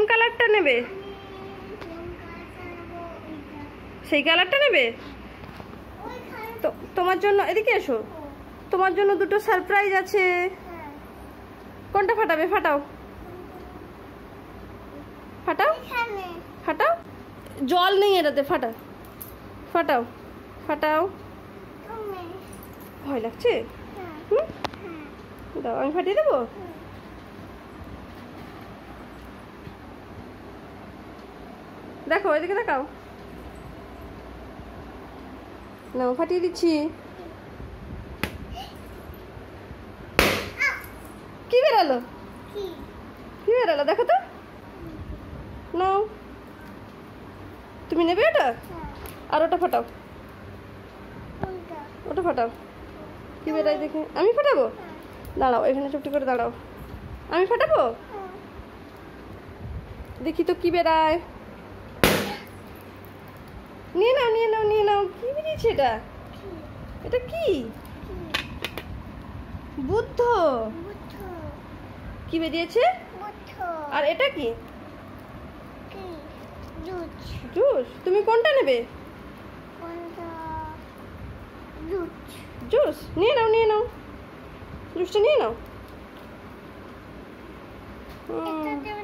কালারটা নেবে? সেই কালারটা নেবে? তো তোমার জন্য এদিকে এসো, তোমার জন্য দুটো সারপ্রাইজ আছে। কোনটা ফাটাবে? ফাটাও ফাটাও ফাটাও। জল নেই এটাতে, ফাটাও ফাটাও ফাটাও। ভয় লাগছে? দাও, আমি ফাটিয়ে দেবো। দেখো এদিকে দেখাও, নাও ফাটিয়ে দিচ্ছি। কি বেরালো? কি বেরালো দেখো তো। নাও, তুমি নেবে ওটা? আর ওটা ফাটাও, ওটা ফাটাও। কি বেরাই দেখে? আমি ফাটাবো? দাঁড়াও, এখানে চুপটি করে দাঁড়াও, আমি ফাটাবো। দেখি তো কি বেরায়। নিয়ে নাও নিয়ে নাও নিয়ে নাও। কি বেরিয়েছে এটা? এটা কি? বুদ্ধ। কি বেরিয়েছে? আর এটা কি? জুস। তুমি কোনটা নেবে? জুস নিয়ে নাও নিয়ে নাও, জুসটা নিয়ে নাও।